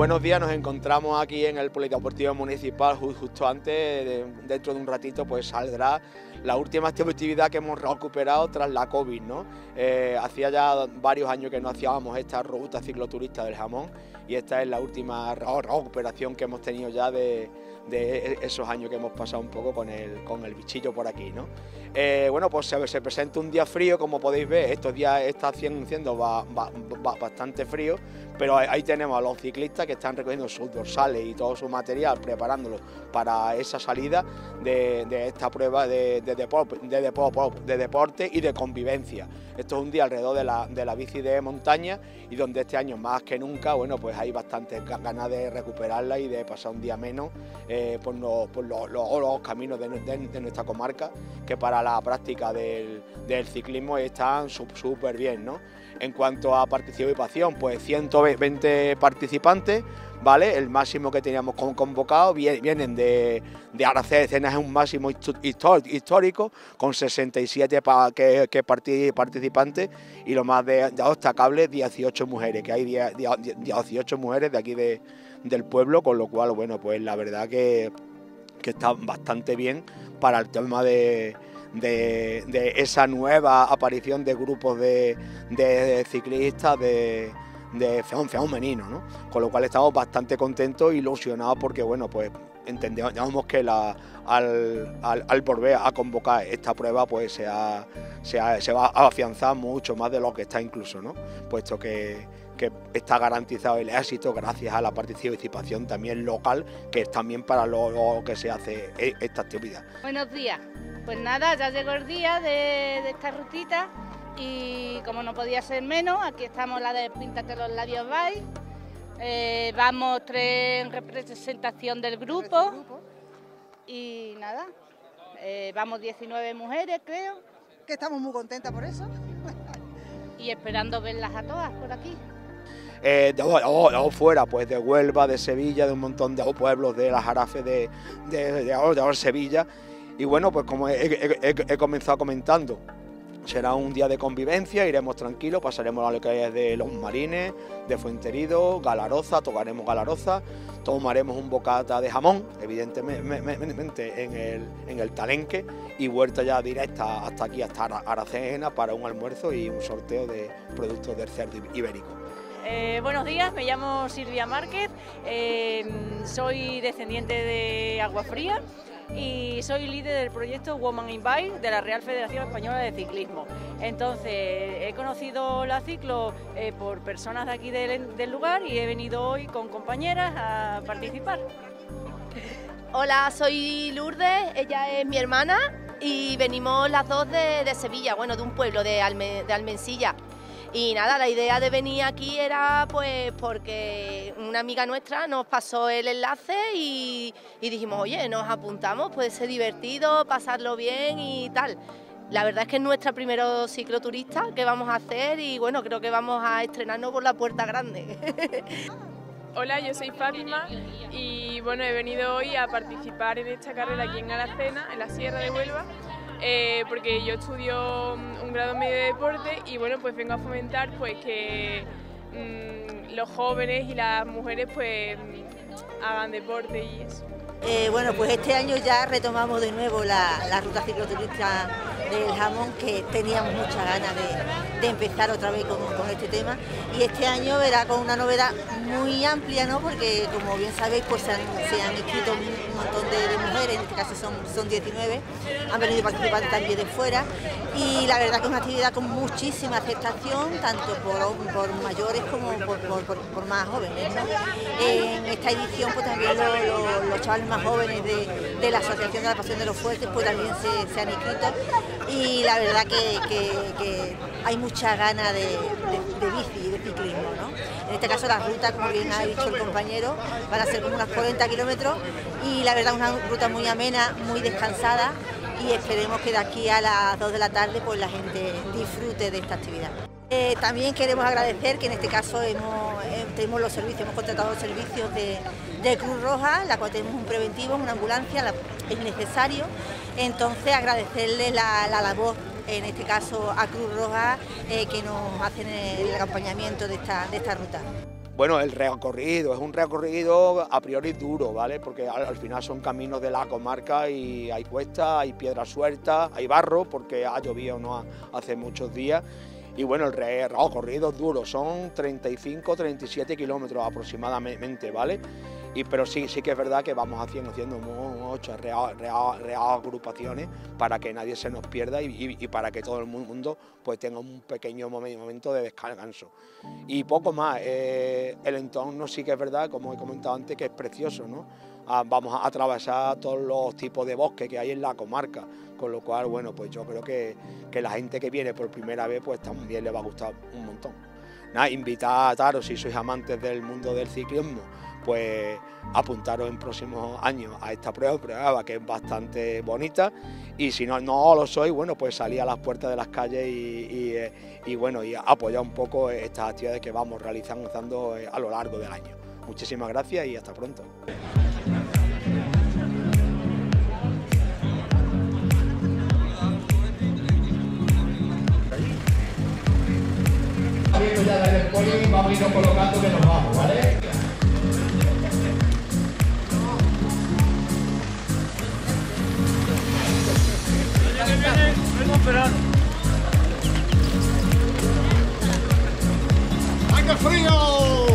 buenos días, nos encontramos aquí en el Polideportivo Municipal justo antes, dentro de un ratito pues saldrá la última actividad que hemos recuperado tras la COVID, ¿no? Hacía ya varios años que no hacíamos esta ruta cicloturista del jamón y esta es la última recuperación que hemos tenido ya de esos años que hemos pasado un poco con el bichillo por aquí, ¿no? Bueno, pues se presenta un día frío, como podéis ver, estos días está siendo bastante frío, pero ahí tenemos a los ciclistas que están recogiendo sus dorsales y todo su material, preparándolo para esa salida de esta prueba de deporte y de convivencia. Esto es un día alrededor de la bici de montaña y donde este año más que nunca, bueno, pues hay bastantes ganas de recuperarla y de pasar un día menos por los caminos de nuestra comarca, que para la práctica del ciclismo están súper bien, ¿no? En cuanto a participación, pues 120 participantes, ¿vale? El máximo que teníamos convocado vienen de Aracena, es un máximo histórico, con 67 participantes y lo más destacable, 18 mujeres, que hay 18 mujeres de aquí del pueblo, con lo cual, bueno, pues la verdad que está bastante bien para el tema de esa nueva aparición de grupos de ciclistas de femenino, ¿no? Con lo cual estamos bastante contentos e ilusionados porque, bueno, pues entendemos que al volver a convocar esta prueba pues se va a afianzar mucho más de lo que está incluso, ¿no? Puesto que está garantizado el éxito gracias a la participación también local, que es también para lo que se hace esta actividad. Buenos días. Pues nada, ya llegó el día de esta rutita y como no podía ser menos, aquí estamos la de Píntate los labios bye. Vamos 3 en representación del grupo y nada, vamos 19 mujeres creo. Que estamos muy contentas por eso. Y esperando verlas a todas por aquí. Fuera, pues de Huelva, de Sevilla, de un montón de pueblos, de las Jarafes, de Sevilla. Y bueno, pues como he comenzado comentando, será un día de convivencia, iremos tranquilos, pasaremos a lo que es de Los Marines, de Fuenterido, Galaroza, tocaremos Galaroza, tomaremos un bocata de jamón, evidentemente en el Talenque, y vuelta ya directa hasta aquí, hasta Aracena, para un almuerzo y un sorteo de productos del cerdo ibérico. Buenos días, me llamo Silvia Márquez, soy descendiente de Aguafría y soy líder del proyecto Women in Bike de la Real Federación Española de Ciclismo. Entonces, he conocido la ciclo por personas de aquí del lugar y he venido hoy con compañeras a participar. Hola, soy Lourdes, ella es mi hermana y venimos las dos de Sevilla, bueno, de un pueblo de Almensilla. Y nada, la idea de venir aquí era pues porque una amiga nuestra nos pasó el enlace y dijimos, oye, nos apuntamos, puede ser divertido, pasarlo bien y tal. La verdad es que es nuestra primera cicloturista que vamos a hacer y bueno, creo que vamos a estrenarnos por la puerta grande. Hola, yo soy Fátima y bueno, he venido hoy a participar en esta carrera aquí en Aracena, en la Sierra de Huelva. Porque yo estudio un grado medio de deporte y bueno, pues vengo a fomentar pues que los jóvenes y las mujeres pues hagan deporte y eso. Bueno, pues este año ya retomamos de nuevo la ruta cicloturista del jamón, que teníamos muchas ganas de empezar otra vez con este tema, y este año verá con una novedad muy amplia, ¿no? Porque como bien sabéis pues se han inscrito un montón de mujeres, en este caso son 19, han venido participantes también de fuera y la verdad que es una actividad con muchísima aceptación, tanto por mayores como por más jóvenes, ¿no? En esta edición pues también los chavales más jóvenes de la Asociación de la Pasión de los Fuertes pues también se han inscrito y la verdad que hay mucha gana de bici y de ciclismo, ¿no? En este caso la ruta, como bien ha dicho el compañero, van a ser como unos 40 kilómetros y la verdad una ruta muy amena, muy descansada y esperemos que de aquí a las 2 de la tarde pues la gente disfrute de esta actividad. También queremos agradecer que en este caso tenemos los servicios, hemos contratado los servicios de Cruz Roja, la cual tenemos un preventivo, una ambulancia, es necesario, entonces agradecerle la labor, en este caso a Cruz Roja, que nos hacen el acompañamiento de esta ruta. Bueno, el recorrido es un recorrido a priori duro, ¿vale? Porque al final son caminos de la comarca y hay cuestas, hay piedras sueltas, hay barro porque ha llovido no hace muchos días. Y bueno, el recorrido es duro, son 35-37 kilómetros aproximadamente, ¿vale? Pero sí que es verdad que vamos haciendo muchas agrupaciones para que nadie se nos pierda y para que todo el mundo pues tenga un pequeño momento de descanso. Y poco más, el entorno sí que es verdad, como he comentado antes, que es precioso, ¿no? Vamos a atravesar todos los tipos de bosques que hay en la comarca, con lo cual, bueno, pues yo creo que la gente que viene por primera vez pues también le va a gustar un montón. Nada, invitaros, si sois amantes del mundo del ciclismo, pues apuntaros en próximos años a esta prueba que es bastante bonita, y si no lo sois, bueno, pues salid a las puertas de las calles y bueno, y apoyar un poco estas actividades que vamos realizando a lo largo del año. Muchísimas gracias y hasta pronto. Ya desde el poli vamos a irnos colocando que nos vamos, ¿vale? ¡Ay, qué frío!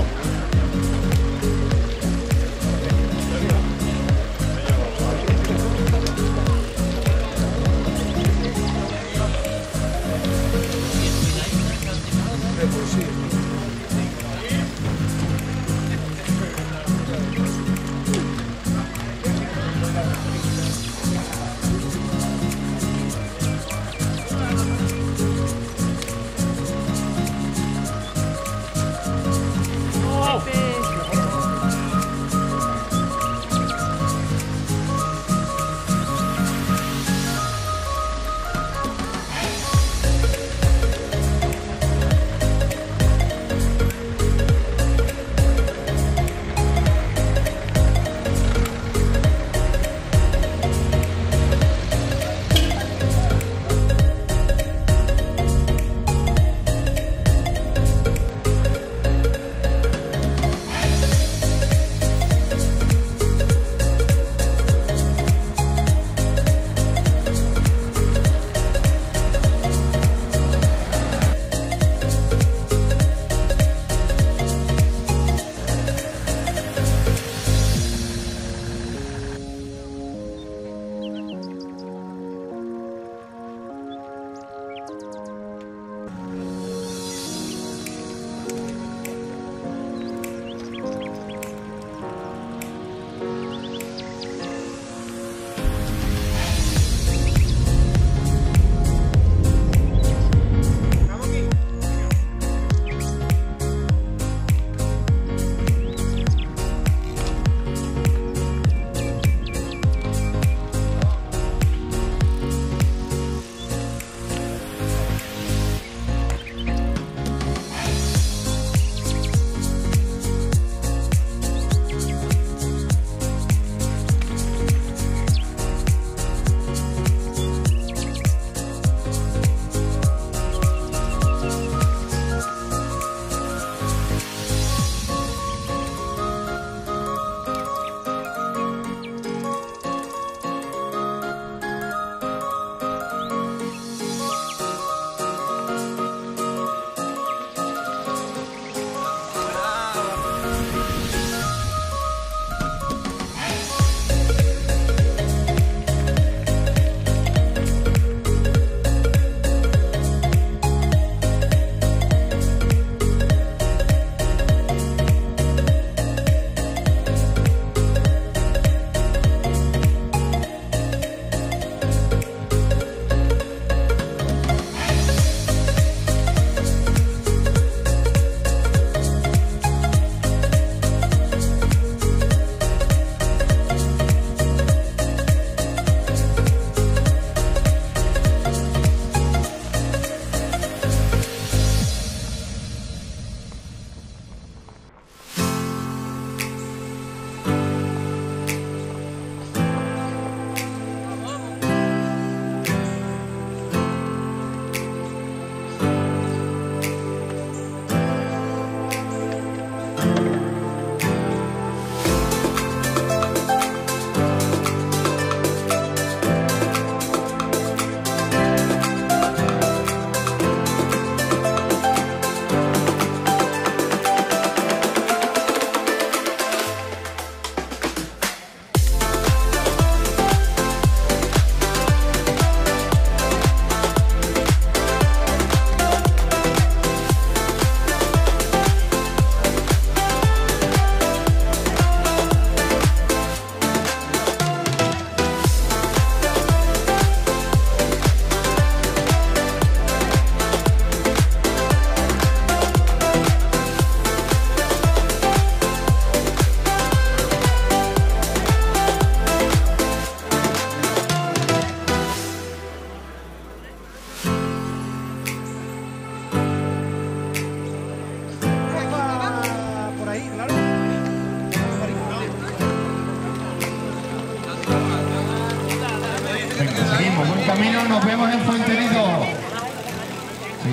camino nos vemos en Fuenterido. Sí.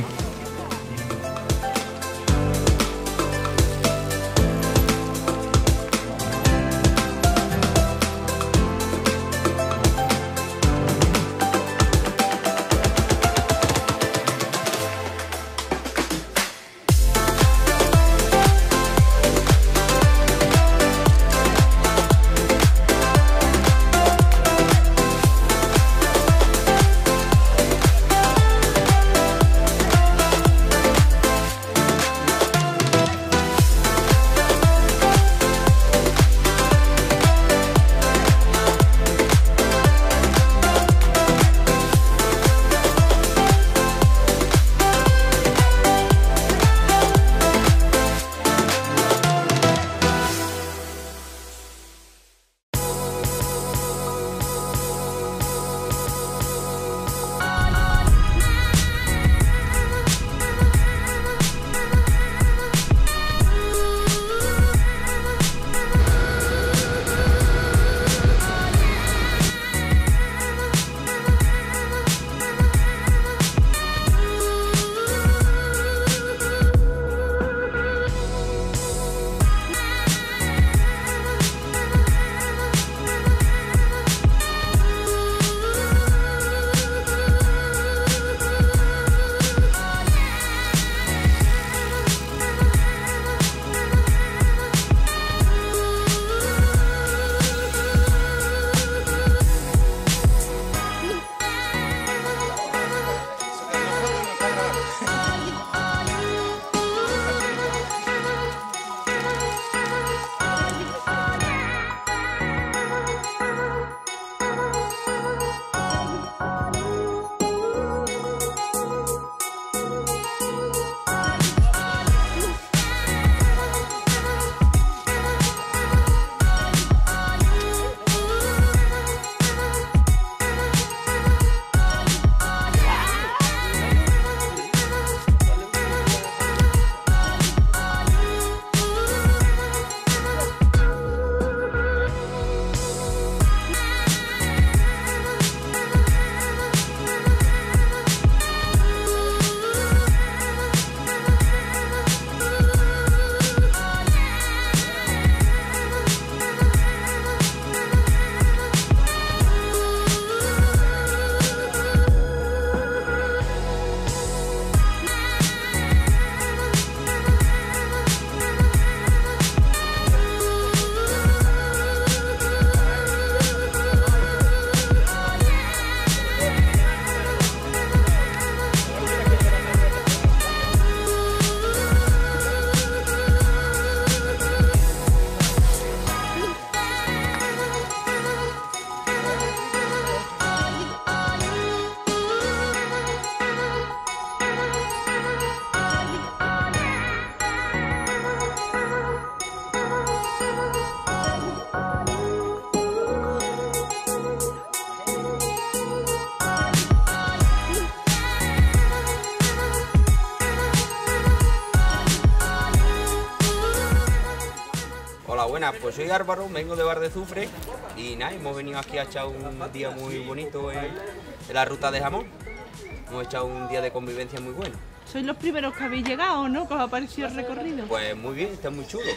Buenas, pues soy Álvaro, vengo de Bar de Azufre y nada, hemos venido aquí a echar un día muy bonito en la ruta de jamón. Hemos echado un día de convivencia muy bueno. ¿Sois los primeros que habéis llegado, no? ¿Que os ha parecido el recorrido? Pues muy bien, está muy chulo.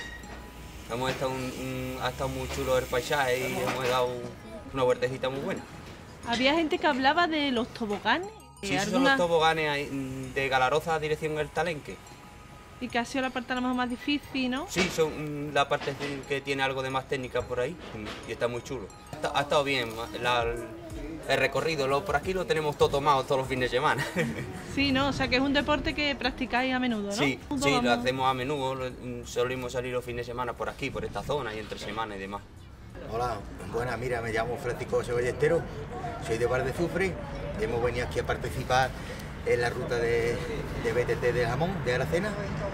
Ha estado muy chulo el paisaje y hemos dado una vueltecita muy buena. Había gente que hablaba de los toboganes. Sí, esos son los toboganes de Galaroza dirección El Talenque. Y que ha sido la parte a lo mejor más difícil, ¿no? Sí, son la parte que tiene algo de más técnica por ahí y está muy chulo. Ha estado bien el recorrido, por aquí lo tenemos todo tomado todos los fines de semana. Sí, ¿no? O sea que es un deporte que practicáis a menudo, ¿no? Sí, sí, lo hacemos a menudo, solemos salir los fines de semana por aquí, por esta zona y entre semanas y demás. Hola, buenas, mira, me llamo Francisco José Ballesteros, soy de Bar de Azufre, hemos venido aquí a participar en la ruta de BTT de jamón, de Aracena,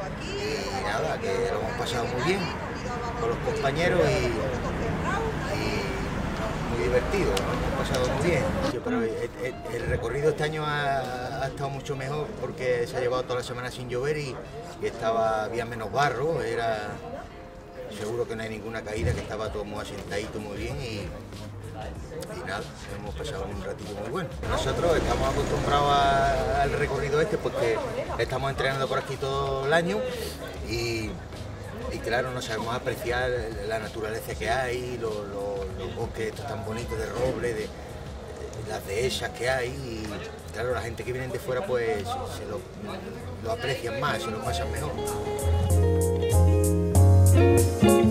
y nada, que lo hemos pasado muy bien con los compañeros y muy divertido, lo hemos pasado muy bien. Sí, pero el recorrido este año ha estado mucho mejor porque se ha llevado toda la semana sin llover y había menos barro, seguro que no hay ninguna caída, que estaba todo muy asentadito, muy bien y Y nada, hemos pasado un ratillo muy bueno. Nosotros estamos acostumbrados al recorrido este porque estamos entrenando por aquí todo el año y claro, no sabemos apreciar la naturaleza que hay, los bosques estos tan bonitos de roble, de las dehesas que hay y claro, la gente que viene de fuera pues se lo aprecian más, se lo pasan mejor.